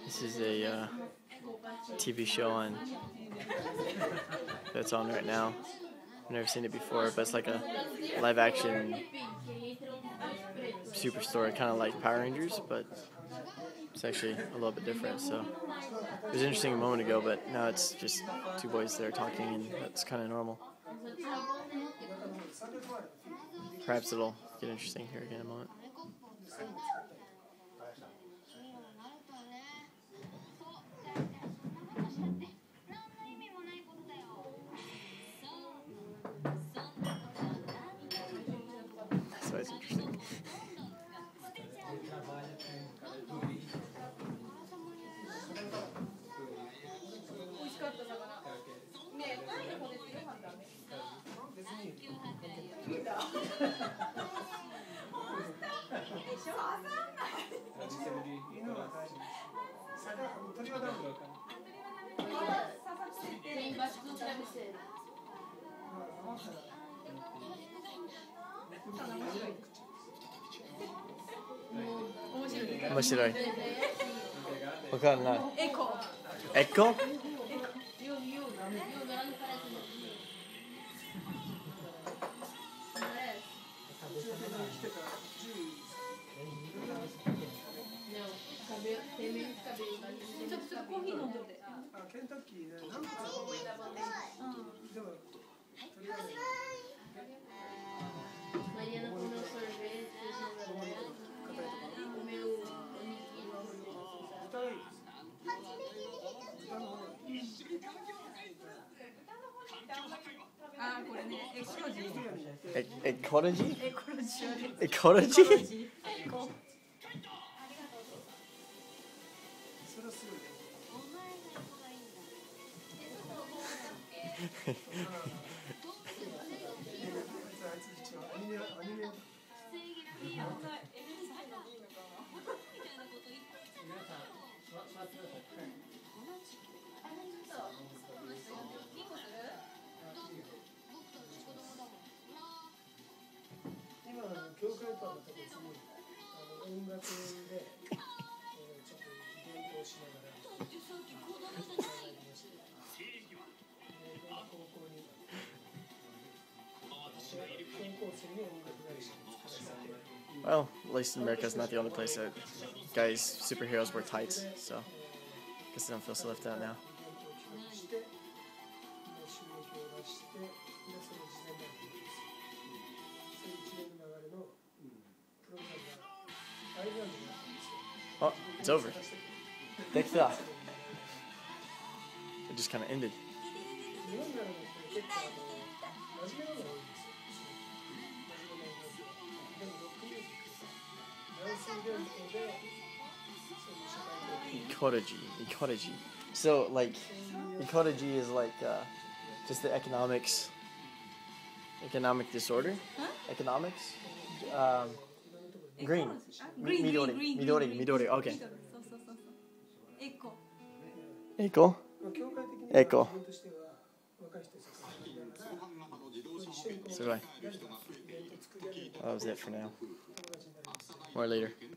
This is a TV show that's on right now. I've never seen it before, but it's like a live action superstore, kind of like Power Rangers, but it's actually a little bit different. So it was interesting a moment ago, but now it's just two boys there talking, and that's kind of normal. Perhaps it'll get interesting here again in a moment. So it's interesting.面白い。わかんない。エコ？Ecology? Ecology? Well, at least in America, it's not the only place that guys, superheroes wear tights, so I guess they don't feel so left out now. Oh, it's over. It just kind of ended. Ecology. So, like, ecology is like just the economic disorder. Huh? Economics. Green. Midori. Okay. Eco. So that was it for now. More later.